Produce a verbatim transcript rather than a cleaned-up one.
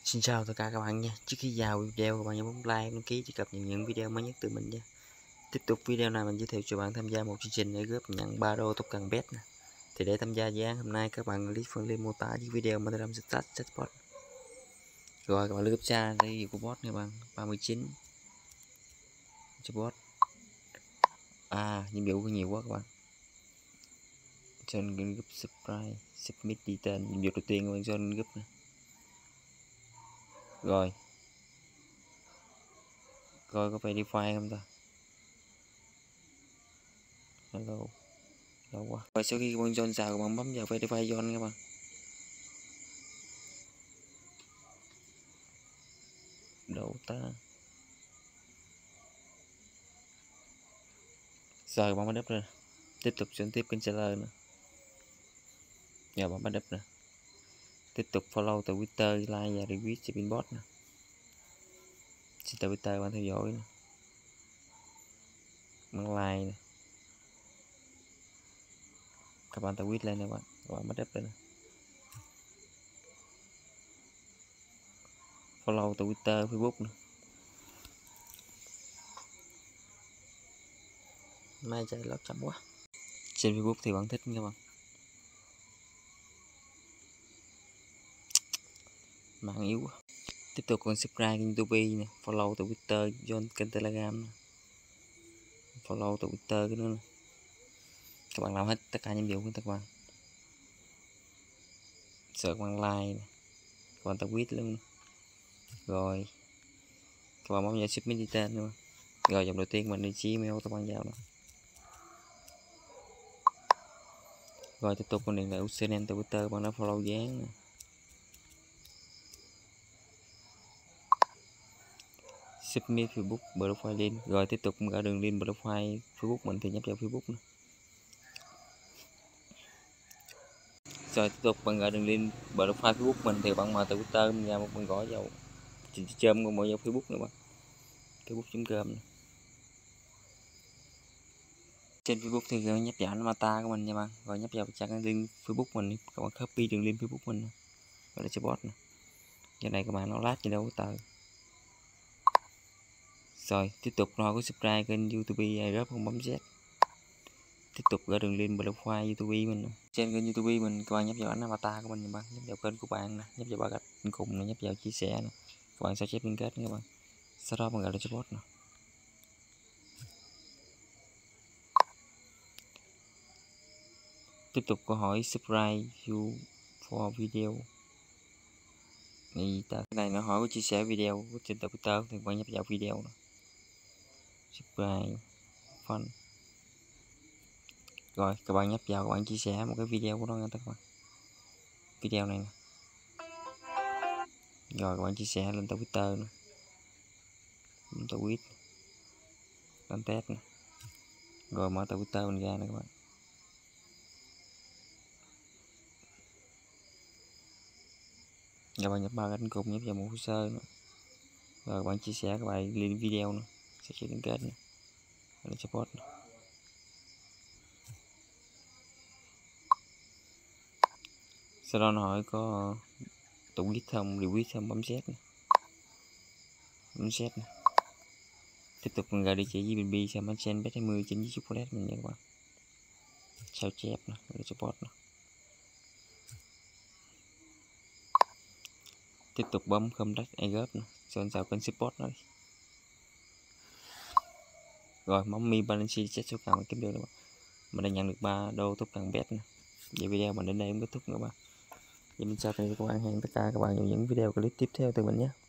Xin chào tất cả các bạn nha. Trước khi vào video, các bạn nhớ bấm like, đăng ký để cập nhật những video mới nhất từ mình nha. Tiếp tục video này mình giới thiệu cho bạn tham gia một chương trình để góp nhận ba đô token bet nè. Thì để tham gia dự án hôm nay các bạn click phần link mô tả dưới video mà làm start chatbot. Rồi các bạn lưu captcha đây của bot nha bạn, ba mươi chín. Chatbot. À, nhiệm vụ có nhiều quá các bạn. Join group subscribe, submit detail, nhiệm vụ đầu tiên các bạn join group nè. Rồi. Coi có verify không ta? Hello. Lâu quá. Và sau khi các bạn join vào các bạn bấm vào verify join các bạn. Đâu ta. Rồi bạn bắt đắp rồi. Tiếp tục chuyển tiếp kênh seller nữa. Giờ bạn bắt đắp nè. Tiếp tục follow từ Twitter, like và retweet cho pinbot nè. Xin từ Twitter bạn theo dõi nè. Bạn like nè. Các bạn tweet lên nè bạn. Các bạn bắt đắp lên nè. Follow từ Twitter, Facebook nè. Mai chạy lót chậm quá. Trên Facebook thì bạn thích các bạn. Mạng yếu quá. Tiếp tục còn subscribe kênh YouTube nè, follow từ Twitter, join kênh Telegram nè. Follow từ Twitter cái nữa nè. Các bạn làm hết tất cả nhiệm vụ của các bạn. Sợ các bạn like nè. Các bạn tweet luôn. Rồi. Các bạn bấm vào submit detail luôn. Rồi dòng đầu tiên mình đi chi email các bạn vào nè. Rồi tiếp tục con điện thoại u xê en từ Twitter bạn đã follow dự án nè. Submit Facebook profile link. Rồi tiếp tục gõ đường link profile Facebook mình thì nhấp vào Facebook nè. Rồi tiếp tục bạn gõ đường link profile Facebook mình thì bạn mở từ Twitter mình ra một bạn gõ vào chôm của mọi vào Facebook nữa bạn. Facebook.com nè. Trên Facebook thì nhấp vào avatar của mình nha bạn. Rồi nhấp vào trang link Facebook mình, các bạn copy đường link Facebook mình. Gọi là chatbot nè. Cái này các bạn nó lát gì đâu có tờ. Rồi tiếp tục nó có subscribe kênh YouTube iRub không bấm Z. Tiếp tục gõ đường link profile YouTube mình nè. Trên kênh YouTube mình các bạn nhấp vào ảnh avatar của mình nha bạn, nhấp vào kênh của bạn nè, nhấp vào ba gạch cùng nè, nhấp vào chia sẻ nè. Các bạn sao chép liên kết nha các bạn. Sau đó bạn gọi là chatbot nè. Tiếp tục câu hỏi subscribe you for video. Này ta cái này nó hỏi có chia sẻ video của trên Twitter thì bạn nhấp vào video nè. Subscribe fun. Rồi các bạn nhấp vào các bạn chia sẻ một cái video của nó nha các bạn. Video này nè. Rồi các bạn chia sẻ lên Twitter nè. Tweet. Đăng test nè. Rồi mở Twitter mình ra nè các bạn. Rồi bạn nhập ba cánh cùng nhấp vào một hồ sơ nữa. Rồi bạn chia sẻ các bạn link video nữa, sẽ chia liên kết nữa. Đây là support nữa. Sau đó nó hỏi có tweet không, retweet không, bấm set này. Bấm set này. Tiếp tục mình gọi địa chỉ với bê bê xem bánh sen bet hai mươi trên chocolate mình nha các bạn. Sao chép nè, đây là support nè. Tiếp tục bấm không đắt iGup nè, xong vào kênh support nó đi. Rồi bấm mi balance check số càng kiếm được các bạn. Mình đã nhận được ba đô token bet nè. Vậy video mình đến đây cũng kết thúc nữa bạn. Vậy mình chào tạm biệt các bạn, hẹn tất cả các bạn vào những video clip tiếp theo từ mình nhé.